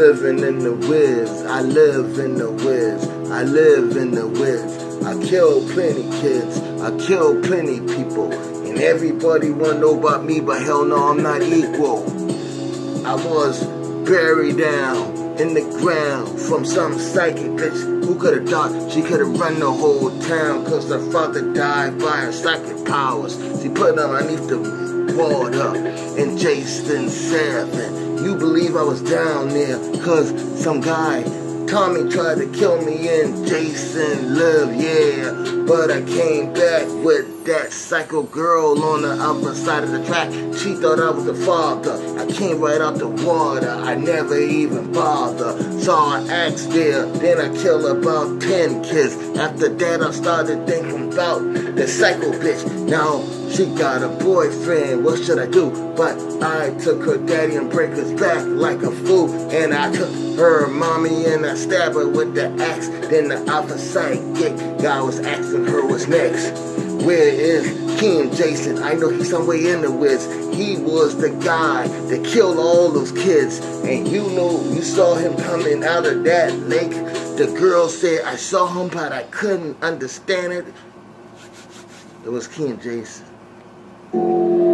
living in the whiz. I live in the whiz. I live in the whiz. I kill plenty kids. I kill plenty people. And everybody wanna know about me, but hell no, I'm not equal. I was buried down in the ground from some psychic bitch who could've thought she could've run the whole town, cause her father died by her psychic powers. She put underneath the water in Jason 7. You believe I was down there cause some guy Tommy tried to kill me and Jason lived, yeah. But I came back with that psycho girl on the other side of the track. She thought I was the father. I came right out the water. I never even bothered. Saw an axe there, then I killed about 10 kids. After that I started thinking about the psycho bitch. Now she got a boyfriend, what should I do? But I took her daddy and break his back like a fool. And I took her mommy and I stabbed her with the axe. Then the alpha psychic guy was asking her what's next. Where is Rakeem Jason? I know he's somewhere in the woods. He was the guy that killed all those kids. And you know, you saw him coming out of that lake. The girl said, I saw him, but I couldn't understand it. It was Rakeem Jason.